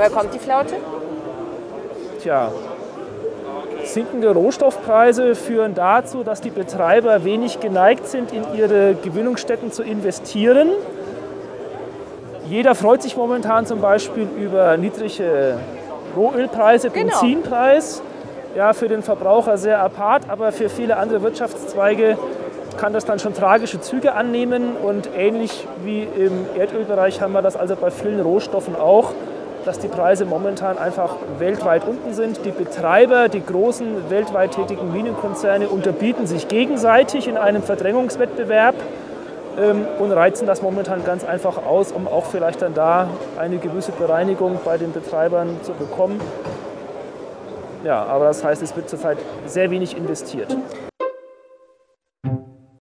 Woher kommt die Flaute? Tja, sinkende Rohstoffpreise führen dazu, dass die Betreiber wenig geneigt sind, in ihre Gewinnungsstätten zu investieren. Jeder freut sich momentan zum Beispiel über niedrige Rohölpreise, Benzinpreis. Ja, für den Verbraucher sehr apart, aber für viele andere Wirtschaftszweige kann das dann schon tragische Züge annehmen. Und ähnlich wie im Erdölbereich haben wir das also bei vielen Rohstoffen auch, dass die Preise momentan einfach weltweit unten sind. Die Betreiber, die großen weltweit tätigen Minenkonzerne unterbieten sich gegenseitig in einem Verdrängungswettbewerb und reizen das momentan ganz einfach aus, um auch vielleicht dann da eine gewisse Bereinigung bei den Betreibern zu bekommen. Ja, aber das heißt, es wird zurzeit sehr wenig investiert.